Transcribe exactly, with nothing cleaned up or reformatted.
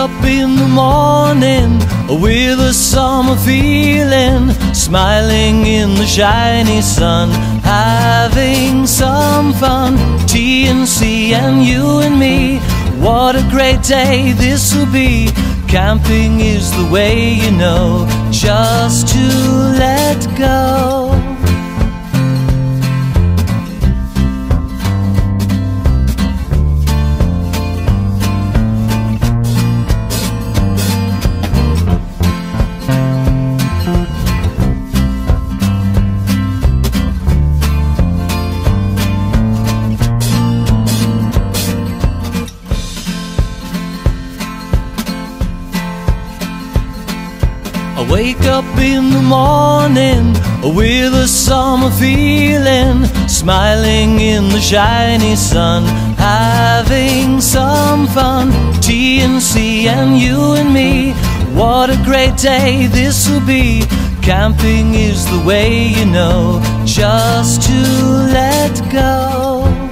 up in the morning with a summer feeling, smiling in the shiny sun, having some fun. T N C and you and me, what a great day this will be. Camping is the way, you know, just to let go. I wake up in the morning with a summer feeling, smiling in the shiny sun, having some fun. T N C and you and me, what a great day this will be. Camping is the way, you know, just to let go.